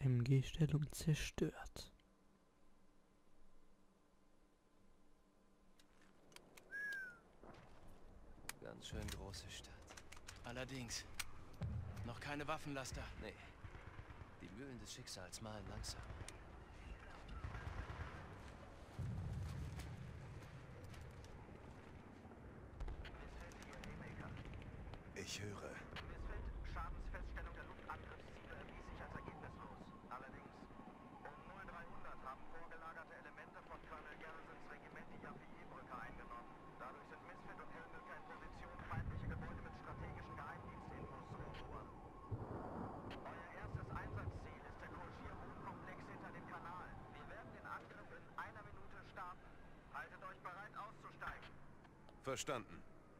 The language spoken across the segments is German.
MG-Stellung zerstört. Ganz schön große Stadt. Allerdings. Noch keine Waffenlaster. Nee. Die Mühlen des Schicksals malen langsam. Ich höre. Schadensfeststellung der Luftangriffsziele erwies sich als ergebnislos. Allerdings, um 0300 haben vorgelagerte Elemente von Colonel Garrisons Regiment die Yapeyé-Brücke eingenommen. Dadurch sind Misfit und Helmilke in Position, feindliche Gebäude mit strategischen Geheimdienstinfos zu erobern. Euer erstes Einsatzziel ist der Kolchir-Wohnkomplex hinter dem Kanal. Wir werden den Angriff in 1 Minute starten. Haltet euch bereit, auszusteigen. Verstanden.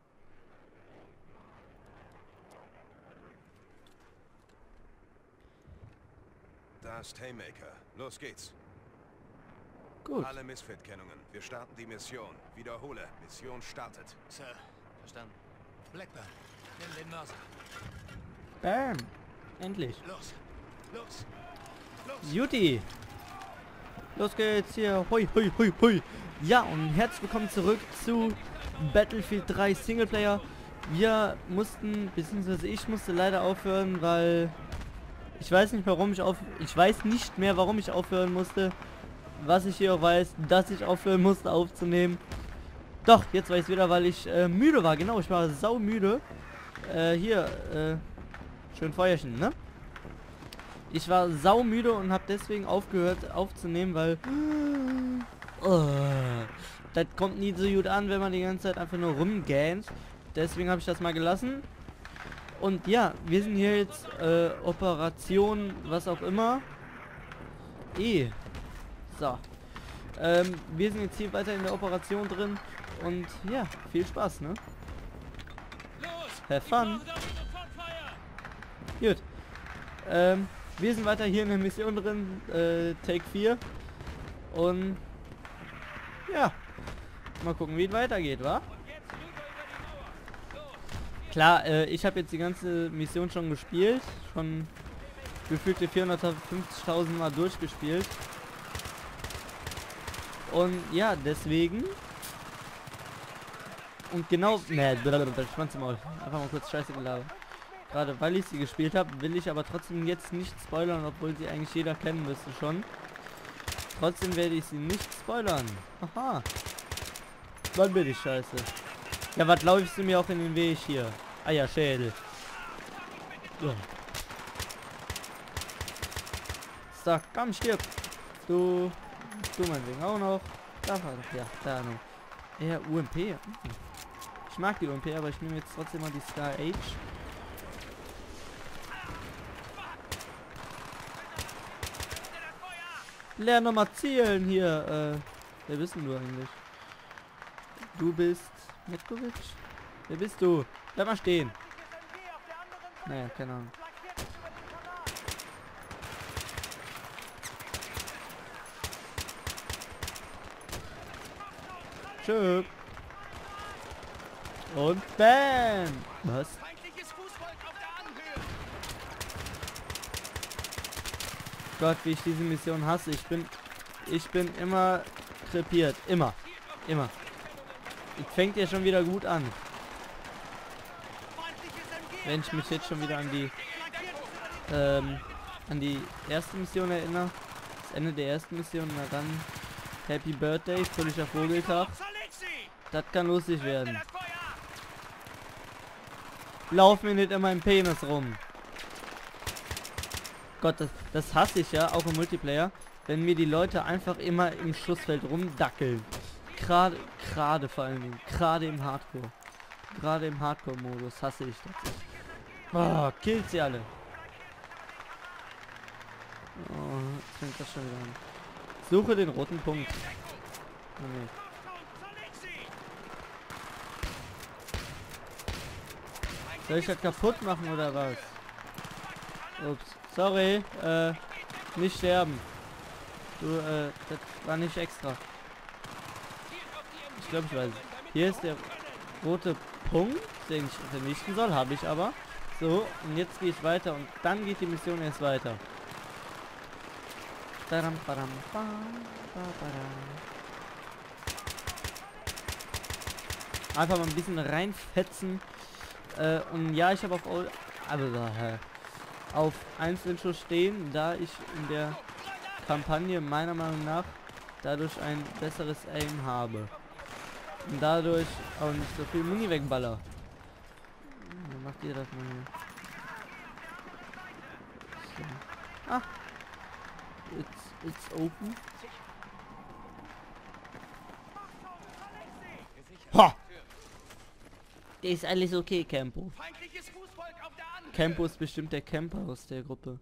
Da ist Haymaker. Los geht's. Gut. Alle Misfit-Kennungen. Wir starten die Mission. Wiederhole. Mission startet. Sir, Verstanden. Blackburn, nimm den Mörser. Bam. Endlich. Los, los, los. Juti. Los geht's hier. Hui, hui, hui, hui. Ja, und herzlich willkommen zurück zu Battlefield 3 Singleplayer. Wir mussten, beziehungsweise ich musste leider aufhören, weil ich weiß nicht, warum ich weiß nicht mehr, warum ich aufhören musste. Was ich hier auch weiß, dass ich aufhören musste aufzunehmen. Doch, jetzt weiß ich wieder, weil ich müde war. Genau, ich war saumüde. Schön Feuerchen, ne? Ich war saumüde und habe deswegen aufgehört aufzunehmen, weil das kommt nie so gut an, wenn man die ganze Zeit einfach nur rumgähnt. Deswegen habe ich das mal gelassen. Und ja, wir sind hier jetzt Operation, was auch immer. So. Wir sind jetzt hier weiter in der Operation drin. Und ja, viel Spaß, ne? Have fun. Gut. Wir sind weiter hier in der Mission drin. Take 4. Und ja. Mal gucken, wie es weitergeht, wa? Klar, ich habe jetzt die ganze Mission schon gespielt. Schon gefühlte 450.000 Mal durchgespielt. Und ja, deswegen. Und genau. Ne, Schwanz im Maul. Einfach mal kurz Scheiße gelabert. Gerade weil ich sie gespielt habe, will ich aber trotzdem jetzt nicht spoilern, obwohl sie eigentlich jeder kennen müsste schon. Trotzdem werde ich sie nicht spoilern. Aha. Wann bin ich scheiße? Ja, was läufst du mir auch in den Weg hier? Eierschädel. So. So, komm, stirb. Du meinetwegen auch noch. Da war doch, ja, da noch. Ja, UMP. Ich mag die UMP, aber ich nehme jetzt trotzdem mal die Star H. Lern nochmal zielen hier. Wer bist denn du eigentlich? Du bist Metkovic? Wer bist du? Bleib mal stehen. Naja, keine Ahnung. Tschö. Und bam! Was? Gott, wie ich diese Mission hasse. Ich bin immer krepiert. Immer. Es fängt ja schon wieder gut an. Wenn ich mich jetzt schon wieder an die erste Mission erinnere. Das Ende der ersten Mission, na dann Happy Birthday, fröhlicher Vogeltag. Das kann lustig werden. Lauf mir nicht in meinem Penis rum. Gott, das hasse ich ja, auch im Multiplayer, wenn mir die Leute einfach immer im Schussfeld rumdackeln. Gerade vor allen Dingen, gerade im Hardcore. Gerade im Hardcore-Modus hasse ich das. Oh, killt sie alle. Oh, jetzt fängt das schon wieder an. Suche den roten Punkt. Oh, nee. Soll ich das kaputt machen oder was? Ups. Sorry, nicht sterben. Du, das war nicht extra. Ich glaube, ich weiß es. Hier ist der rote Punkt, den ich vernichten soll, habe ich aber. So, und jetzt gehe ich weiter und dann geht die Mission erst weiter. Daram, badam, bam, ba, badam. Einfach mal ein bisschen reinfetzen. Und ja, ich habe auf Einzelschuss stehen, da ich in der Kampagne meiner Meinung nach dadurch ein besseres Aim habe. Und dadurch auch nicht so viel Muni wegballer. Dann macht ihr das mal hier. So. Ah. It's open. Ha! Der ist alles okay, Campo. Feindliches Fußvolk auf der Anhöhe. Campo ist bestimmt der Camper aus der Gruppe.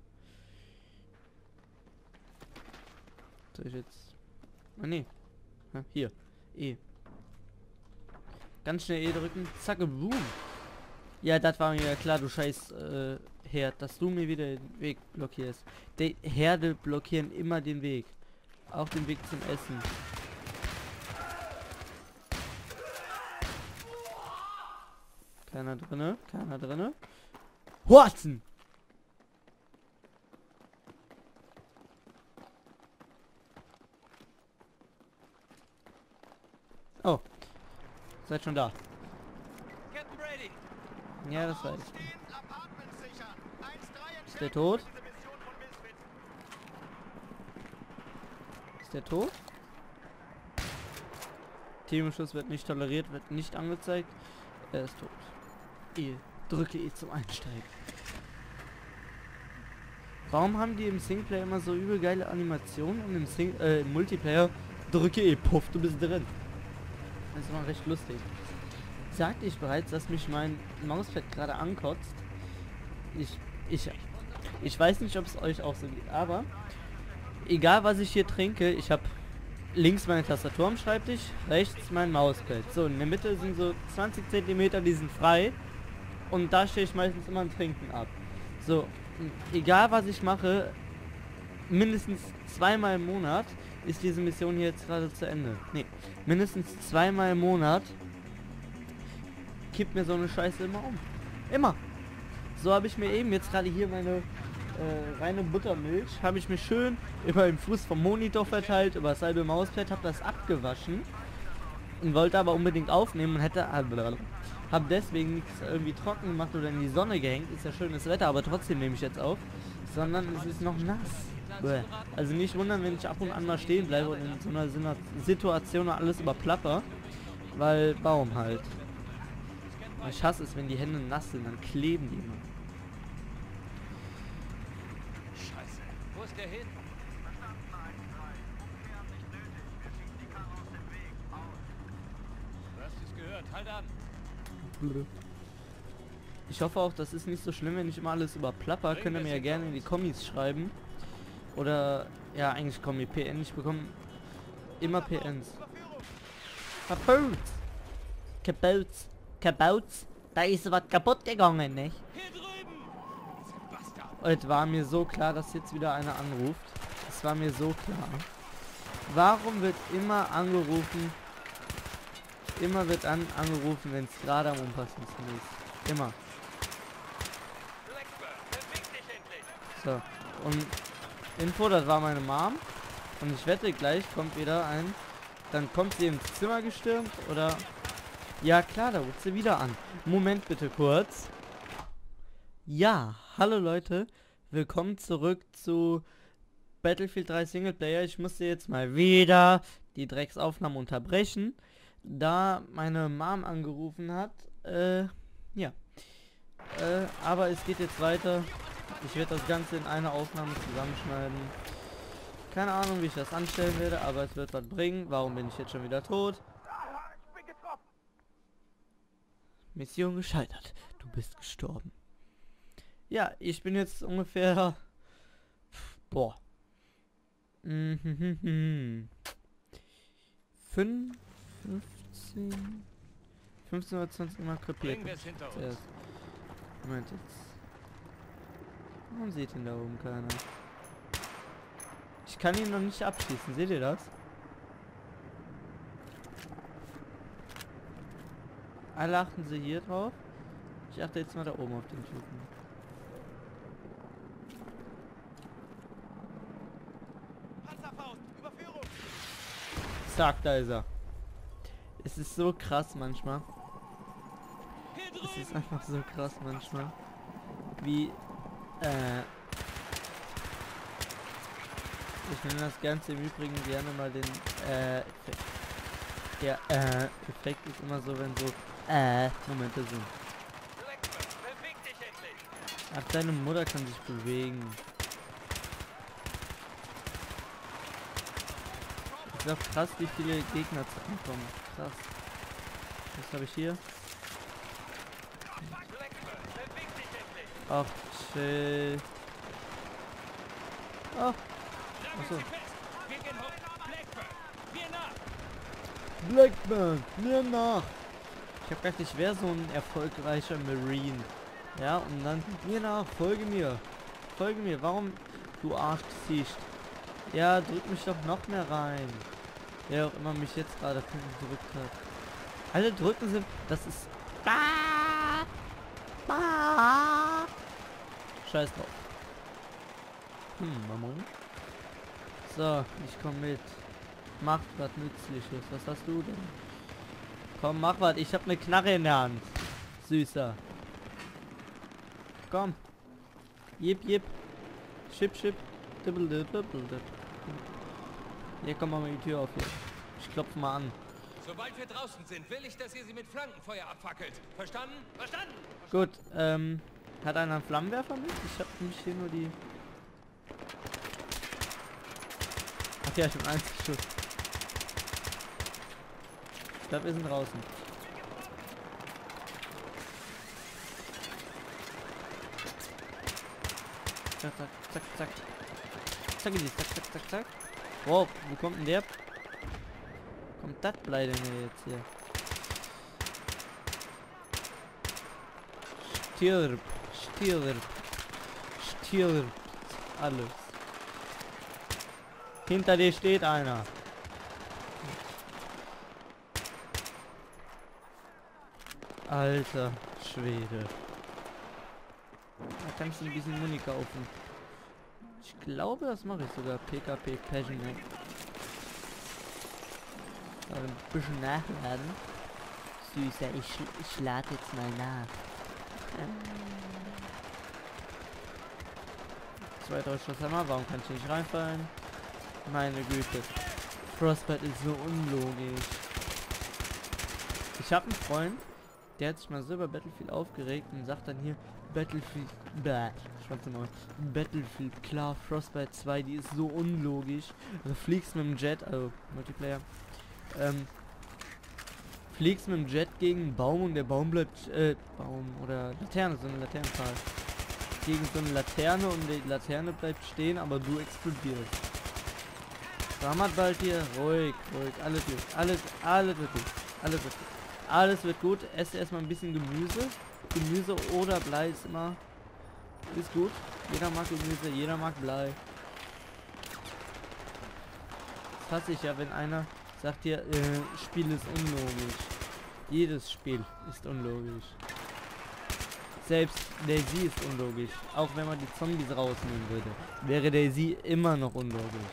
Soll ich jetzt... Ah, nee. Ha, hier. E. Ganz schnell E drücken. Zacke, boom. Ja, das war mir ja klar, du scheiß Herd, dass du mir wieder den Weg blockierst. Die Herde blockieren immer den Weg. Auch den Weg zum Essen. Keiner drinne, keiner drinne. Watson! Oh. Seid schon da. Captain Brady. Ja, das weiß ich. Stehen, Apartments sichern. 1-3 Ist der tot? diese Mission von Misfits. Ist der tot? Teamschuss wird nicht toleriert, wird nicht angezeigt. Er ist tot. E. Drücke E zum Einsteigen. Warum haben die im Singleplayer immer so übel geile Animationen und im Multiplayer drücke E, puff, du bist drin. Das ist immer recht lustig. Sagte ich bereits, dass mich mein Mauspad gerade ankotzt? Ich weiß nicht, ob es euch auch so geht, aber egal was ich hier trinke, ich habe links meine Tastatur am Schreibtisch, rechts mein Mauspad. So, in der Mitte sind so 20 cm, die sind frei. Und da stehe ich meistens immer ein Trinken ab. So, egal was ich mache, mindestens zweimal im Monat ist diese Mission hier jetzt gerade zu Ende. Nee, mindestens zweimal im Monat kippt mir so eine Scheiße immer um. Immer. So habe ich mir eben jetzt gerade hier meine reine Buttermilch, habe ich mir schön über den Fuß vom Monitor verteilt, über das halbe Mauspad, habe das abgewaschen und wollte aber unbedingt aufnehmen und hätte... Hab deswegen nichts irgendwie trocken gemacht oder in die Sonne gehängt. Ist ja schönes Wetter, aber trotzdem nehme ich jetzt auf. Sondern es ist noch nass. Bäh. Also nicht wundern, wenn ich ab und an mal stehen bleibe und in so einer Situation alles überplapper. Weil Baum halt. Ich hasse es, wenn die Hände nass sind, dann kleben die immer. Scheiße. Wo ist der hin? Du hast es gehört. Halt an. Ich hoffe auch, das ist nicht so schlimm, wenn ich immer alles überplapper. Könnt ihr mir ja gerne in die Kommis schreiben. Oder, ja, eigentlich kommen die PN. Ich bekomme immer PNs. Kaputt! Kaputt! Kaputt! Da ist was kaputt gegangen, nicht? Hier drüben. Diese Bastard. Und es war mir so klar, dass jetzt wieder einer anruft. Es war mir so klar. Warum wird immer angerufen? Immer wird angerufen, wenn es gerade am unpassendsten ist. Immer. So. Und Info, das war meine Mom. Und ich wette, gleich kommt wieder ein... Dann kommt sie ins Zimmer gestürmt oder... Ja klar, da ruft sie wieder an. Moment bitte kurz. Ja, hallo Leute. Willkommen zurück zu Battlefield 3 Singleplayer. Ich musste jetzt mal wieder die Drecksaufnahme unterbrechen, da meine Mom angerufen hat. Ja. Aber es geht jetzt weiter. Ich werde das Ganze in einer Aufnahme zusammenschneiden. Keine Ahnung, wie ich das anstellen werde, aber es wird was bringen. Warum bin ich jetzt schon wieder tot? Mission gescheitert. Du bist gestorben. Ja, ich bin jetzt ungefähr... Boah. 15 oder 20 Mal krepiert. Bringen wir es hinter uns. Zuerst. Moment jetzt. Warum sieht ihn da oben keiner? Ich kann ihn noch nicht abschießen, seht ihr das? Alle achten sie hier drauf. Ich achte jetzt mal da oben auf den Typen. Zack, da ist er. Es ist so krass manchmal. Es ist einfach so krass manchmal. Wie, ich nenne das Ganze im Übrigen gerne mal den, Effekt. Der, Effekt ist immer so, wenn so, Momente sind. Beweg dich endlich! Ach, deine Mutter kann sich bewegen. Ist auch krass, wie viele Gegner zu ankommen. Krass. Was habe ich hier? Ach, chill. Ach. Achso. Wir gehen hoch. Blackburn, wir nach! Blackburn, mir nach. Ich hab gedacht, ich wäre so ein erfolgreicher Marine. Ja, und dann mir nach, folge mir. Folge mir, warum, du Arschgesicht? Ja, drück mich doch noch mehr rein. Wer auch immer mich jetzt gerade gedrückt hat. Alle drücken sind, das ist... Scheiß drauf. Mammon. So, ich komm mit. Mach was Nützliches. Was hast du denn? Komm, mach was. Ich hab eine Knarre in der Hand. Süßer. Komm. Jip, jip. Schip, schip. Dibbel, dibbel, dibbel. Hier, komm mal die Tür auf hier. Ich klopfe mal an. Sobald wir draußen sind, will ich, dass ihr sie mit Flankenfeuer abfackelt. Verstanden? Verstanden? Gut, hat einer einen Flammenwerfer mit? Ich hab nämlich hier nur die... Ach ja, ich hab einen Schuss. Ich glaube, wir sind draußen. Zack, zack, zack, zack. Zack, zack, zack, zack, zack. Wow, wo kommt denn der? Kommt das Blei denn jetzt hier? Stirb, stirb, stirb. Alles. Hinter dir steht einer. Alter Schwede. Da kannst du ein bisschen Muni kaufen. Ich glaube, das mache ich sogar. PKP Passionate. Ein bisschen nachladen. Süßer, ich lade jetzt mal nach. 2, 3 Schuss Hammer, warum kann ich nicht reinfallen? Meine Güte. Frostbite ist so unlogisch. Ich habe einen Freund, der hat sich mal so über Battlefield aufgeregt und sagt dann hier, Battlefield, Battlefield, klar, Frostbite 2, die ist so unlogisch. Also fliegst mit dem Jet, also Multiplayer, fliegst mit dem Jet gegen einen Baum und der Baum bleibt, Baum oder Laterne, so eine Laternenpfahl. Gegen so eine Laterne und die Laterne bleibt stehen, aber du explodierst. Ramat bald hier, ruhig, ruhig, alles gut, alles wird gut, alles wird gut. Alles wird gut, esse erstmal ein bisschen Gemüse. Gemüse oder Blei ist immer, ist gut. Jeder mag Gemüse, jeder mag Blei. Das hasse ich ja, wenn einer sagt dir, Spiel ist unlogisch. Jedes Spiel ist unlogisch. Selbst DayZ ist unlogisch. Auch wenn man die Zombies rausnehmen würde, wäre DayZ immer noch unlogisch.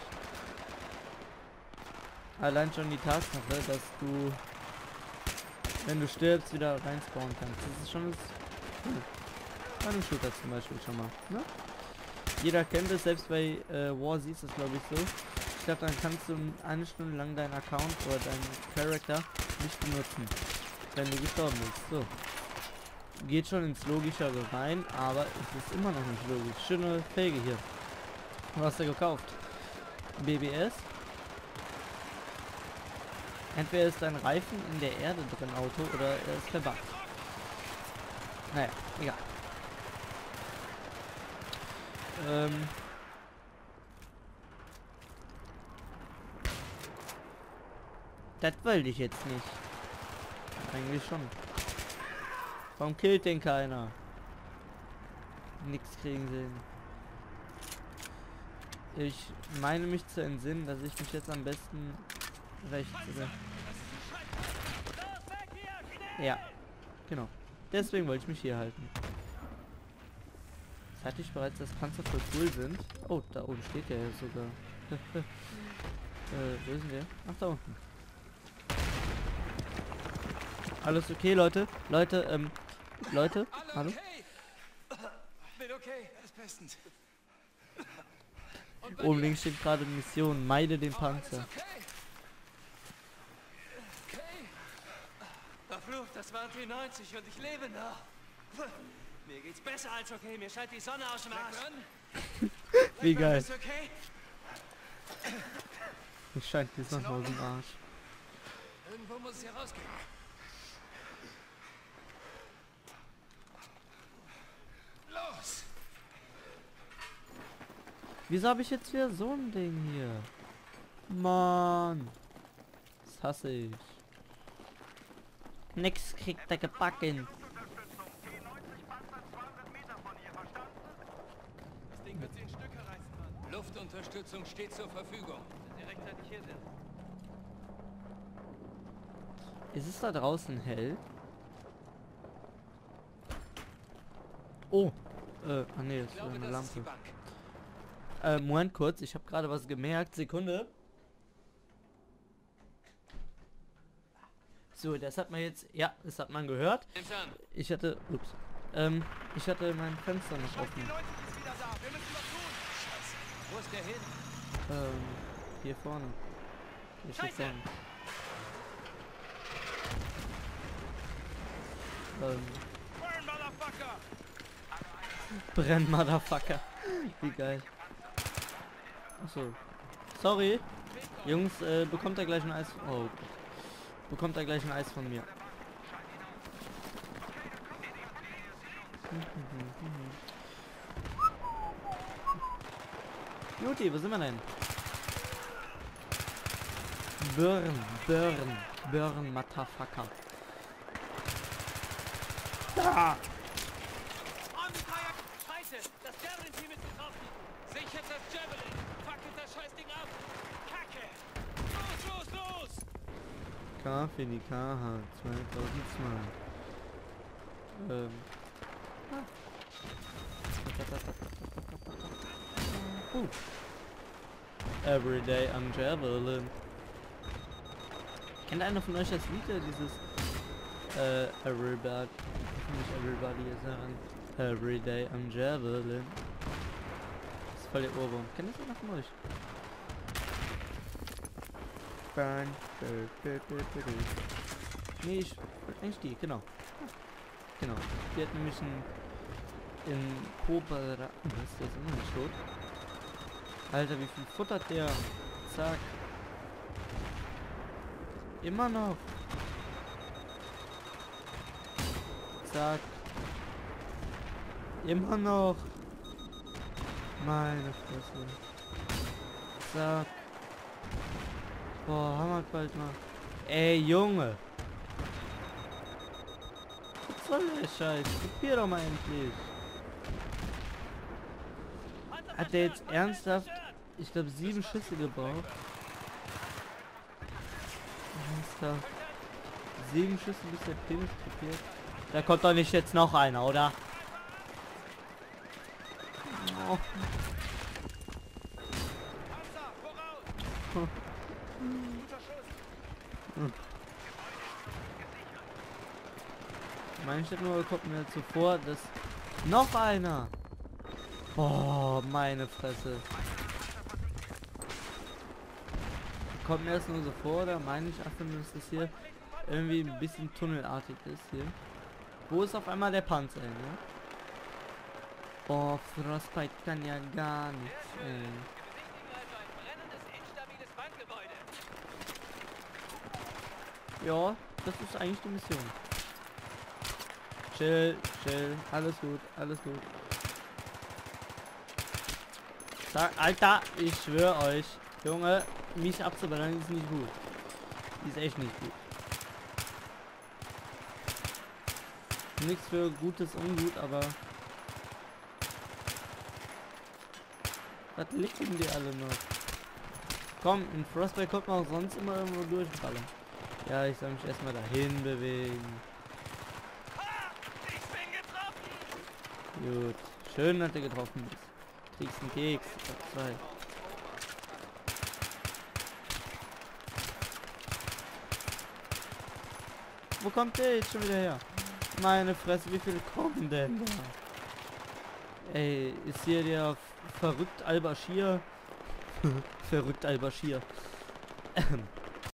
Allein schon die Tatsache, dass du, wenn du stirbst, wieder reinspawnen kannst. Das ist schon das... Bei einem Shooter zum Beispiel schon mal. Ne? Jeder kennt es, selbst bei War siehst du es glaube ich so. Ich glaube, dann kannst du eine Stunde lang deinen Account oder deinen Charakter nicht benutzen, wenn du gestorben bist. So. Geht schon ins Logischere rein, aber es ist immer noch nicht logisch. Schöne Felge hier. Was hast du gekauft? BBS. Entweder ist dein Reifen in der Erde drin, Auto, oder er ist verbuggt. Naja, egal. Das wollte ich jetzt nicht. Eigentlich schon. Warum killt den keiner? Nix kriegen sehen. Ich meine mich zu entsinnen, dass ich mich jetzt am besten rechts oder... Ja, genau. Deswegen wollte ich mich hier halten. Jetzt hatte ich bereits, dass Panzer voll cool sind. Oh, da oben steht der ja sogar. Wo ist denn der? Ach, da unten. Alles okay, Leute? Leute, Leute? Alle Hallo? okay? Bin okay. Alles bestens. Und bei Oben dir? links steht gerade Mission. Meide den Oh, alles Panzer. okay? Okay. Verflucht, das waren T90 und ich lebe noch. Mir geht's besser als okay. Mir scheint die Sonne aus dem Arsch. Wie geil. Ist okay? Ich scheint die Sonne aus dem Arsch. Irgendwo muss es hier rausgehen. Los! Wieso habe ich jetzt wieder so ein Ding hier? Mann. Das hasse ich. Nix kriegt er gebacken. Das Ding wird sie in Stücke reißen, Mann. Luftunterstützung steht zur Verfügung. Direkt rechtzeitig hier sind. Ist es da draußen hell? Oh. Ah ne, das Ich ist glaube, eine das ist die Lampe. Bank. Moment kurz, ich habe gerade was gemerkt. Sekunde. So, das hat man jetzt, ja, das hat man gehört. Nimm's an. Ich hatte, ups, ich hatte mein Fenster noch offen. ist wieder da. Wir müssen was tun. Scheiße. Wo ist der hin? Hier vorne. Hier steht Scheiße. vorne. Burn, Motherfucker! Brenn, Motherfucker. Wie geil. Achso. Sorry. Jungs, bekommt er gleich ein Eis. Oh. Bekommt er gleich ein Eis von mir. Juti, wo sind wir denn? Burn, Motherfucker. Da! Scheiße! Das Javelin-Team ist getroffen! Sichert das Javelin! Fackelt das Scheißding ab! Kacke! Los! K für die KH 2002. Everyday I'm Javelin. Kennt einer von euch das Lied, dieses Everybody, nicht Everybody ist daran. Everyday I'm Javelin. Das ist voll der Ohrwurm. Kennt das einer von euch? Burn. Nee, ich eigentlich die, genau. Genau. Die hat nämlich in Kooperation. Was, der ist immer nicht tot. Alter, wie viel futtert der? Zack. Immer noch. Zack. Immer noch. Meine Fresse. Zack. Boah, haben wir bald mal. Ey, Junge. Was soll der Scheiß? Kopier doch mal endlich. Hat der jetzt ernsthaft, ich glaube 7 Schüsse gebraucht? Ernsthaft. 7 Schüsse bis der Penis kopiert? Da kommt doch nicht jetzt noch einer, oder? Oh. Ich hab nur kommt mir so vor, dass noch einer. Oh, meine Fresse. Kommt mir das nur so vor, oder meine ich einfach nur, dass das hier irgendwie ein bisschen tunnelartig ist hier. Wo ist auf einmal der Panzer hin, ne? Oh, Frostbite kann ja gar nichts, ey. Ja, das ist eigentlich die Mission. Chill, alles gut, alles gut. Sag, Alter, ich schwöre euch, Junge, mich abzubrennen ist nicht gut. Ist echt nicht gut. Nichts für gutes Ungut, aber... Was liegen die alle noch? Komm, in Frostbite kommt man auch sonst immer irgendwo durchballern. Ja, ich soll mich erstmal dahin bewegen. Ich bin getroffen! Gut. Schön, dass du getroffen bist. Kriegst einen Keks. Ich hab 2. Wo kommt der jetzt schon wieder her? Meine Fresse, wie viele kommen denn da? Ey, ist hier der verrückt Al-Bashir? Verrückt Al-Bashir.